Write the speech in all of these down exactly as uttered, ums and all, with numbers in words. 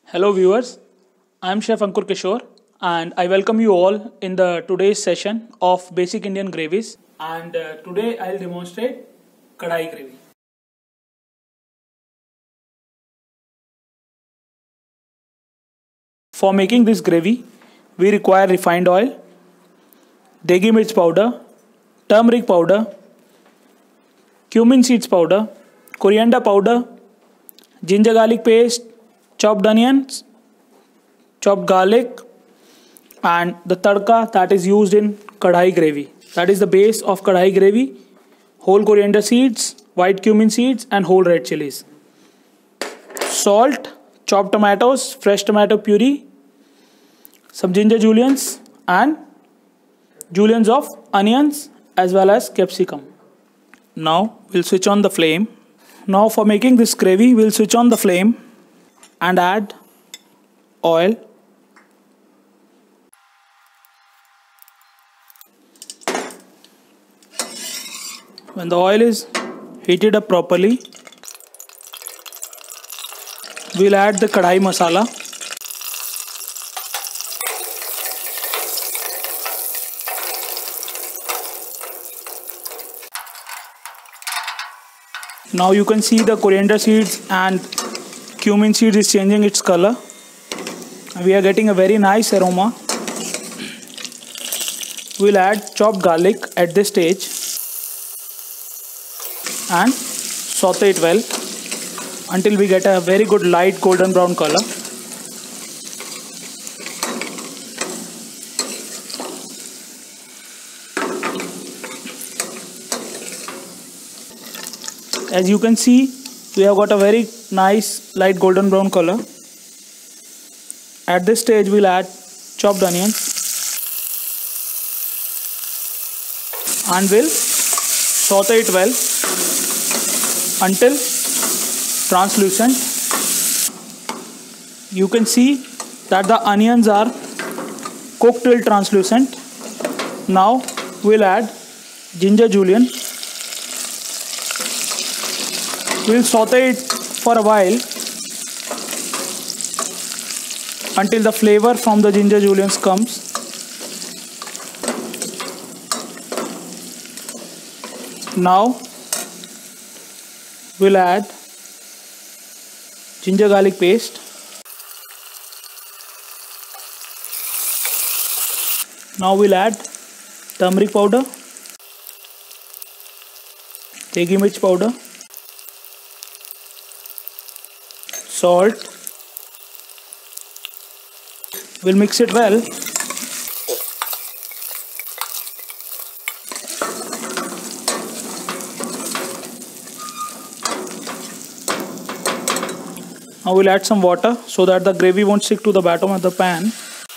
Hello viewers, I am Chef Ankur Kishore and I welcome you all in the today's session of Basic Indian Gravies, and uh, today I will demonstrate Kadai gravy. For making this gravy, we require refined oil, degi mirch powder, turmeric powder, cumin seeds powder, coriander powder, ginger garlic paste, chopped onions, chopped garlic, and the tadka that is used in kadhai gravy. That is the base of kadhai gravy: whole coriander seeds, white cumin seeds, and whole red chilies. Salt, chopped tomatoes, fresh tomato puree, some ginger juliens, and juliens of onions as well as capsicum. Now we'll switch on the flame. Now for making this gravy, we'll switch on the flame and add oil. When the oil is heated up properly, we'll add the kadhai masala. Now you can see the coriander seeds and cumin seeds is changing its color. We are getting a very nice aroma. We'll add chopped garlic at this stage and saute it well until we get a very good light golden brown color. As you can see, we have got a very nice light golden brown color. At this stage, we'll add chopped onions and we'll saute it well until translucent. You can see that the onions are cooked till translucent. Now we'll add ginger julienne. We'll saute it for a while until the flavor from the ginger julienne comes. Now we'll add ginger garlic paste. Now we'll add turmeric powder, degi mirch powder, salt. We'll mix it well. Now we'll add some water so that the gravy won't stick to the bottom of the pan.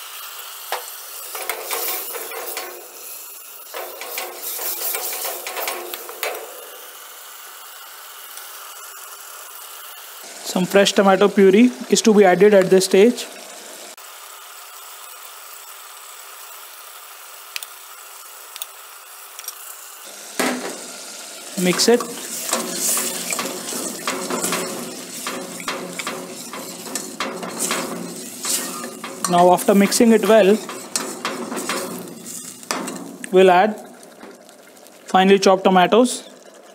Some fresh tomato puree is to be added at this stage. Mix it. Now after mixing it well, we'll add finely chopped tomatoes.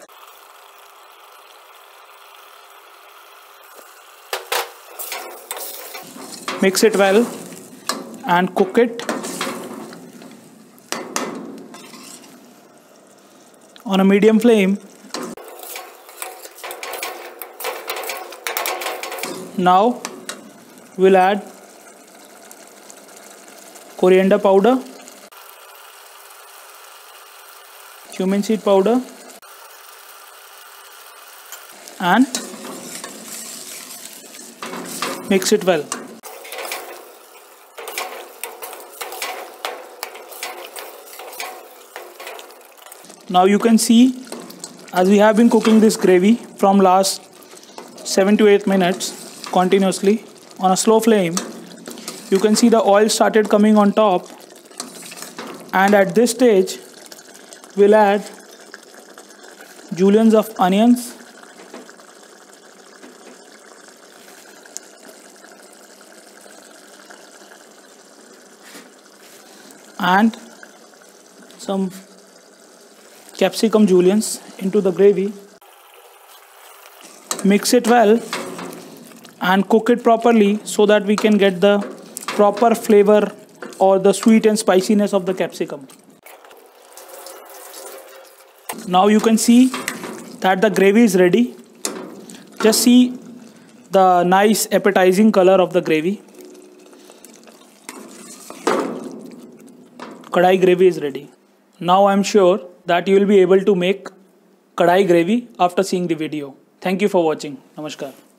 Mix it well and cook it on a medium flame. Now we'll add coriander powder, cumin seed powder, and mix it well. Now you can see, as we have been cooking this gravy from last seven to eight minutes continuously on a slow flame, you can see the oil started coming on top, and at this stage we'll add juliens of onions, and some capsicum juliens into the gravy. Mix it well and cook it properly so that we can get the proper flavor or the sweet and spiciness of the capsicum. Now you can see that the gravy is ready. Just see the nice appetizing color of the gravy. Kadai gravy is ready. Now I am sure that you will be able to make kadai gravy after seeing the video. Thank you for watching. Namaskar.